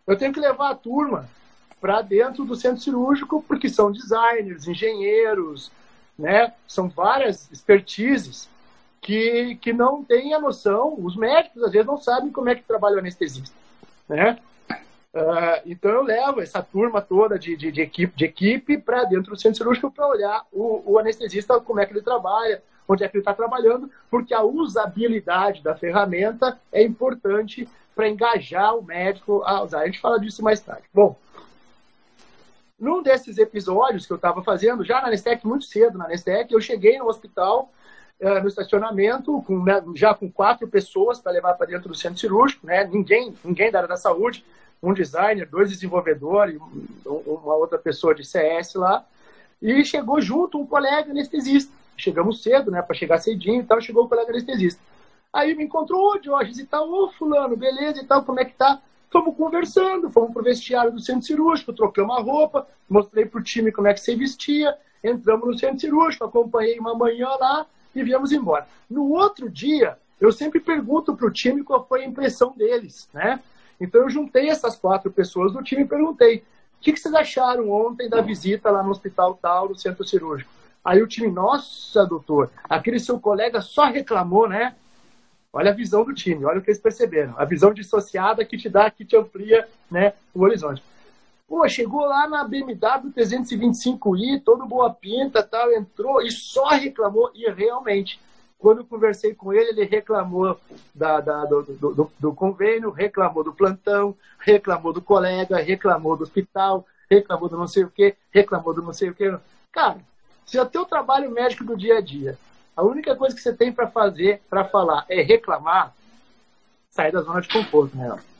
eu tenho que levar a turma para dentro do centro cirúrgico, porque são designers, engenheiros, né? São várias expertises que não têm a noção, os médicos às vezes não sabem como é que trabalha o anestesista, né? Então eu levo essa turma toda de equipe para dentro do centro cirúrgico para olhar o anestesista, como é que ele trabalha, onde é que ele está trabalhando, porque a usabilidade da ferramenta é importante para engajar o médico a usar. A gente fala disso mais tarde. Bom, num desses episódios que eu estava fazendo, já na Anestec, muito cedo na Anestec, eu cheguei no hospital, no estacionamento, já com 4 pessoas para levar para dentro do centro cirúrgico, né? Ninguém da área da saúde, um designer, 2 desenvolvedores, uma outra pessoa de CS lá, e chegou junto um colega anestesista. Chegamos cedo, né, para chegar cedinho e tal, chegou o colega anestesista. Aí me encontrou, ô Diógenes e tal, ô fulano, beleza e tal, como é que tá? Fomos conversando, fomos pro vestiário do centro cirúrgico, trocamos a roupa, mostrei pro time como é que se vestia, entramos no centro cirúrgico, acompanhei uma manhã lá e viemos embora. No outro dia, eu sempre pergunto pro time qual foi a impressão deles, né? Então eu juntei essas 4 pessoas do time e perguntei, o que vocês acharam ontem da visita lá no hospital tal, no centro cirúrgico? Aí o time, nossa, doutor, aquele seu colega só reclamou, né? Olha a visão do time, olha o que eles perceberam. A visão dissociada que te amplia, né, o horizonte. Pô, chegou lá na BMW 325i, todo boa pinta, tal, entrou e só reclamou. E realmente, quando eu conversei com ele, ele reclamou do convênio, reclamou do plantão, reclamou do colega, reclamou do hospital, reclamou do não sei o quê, reclamou do não sei o quê. Cara, se o teu trabalho médico do dia a dia, a única coisa que você tem para fazer, para falar, é reclamar, sai da zona de conforto, né?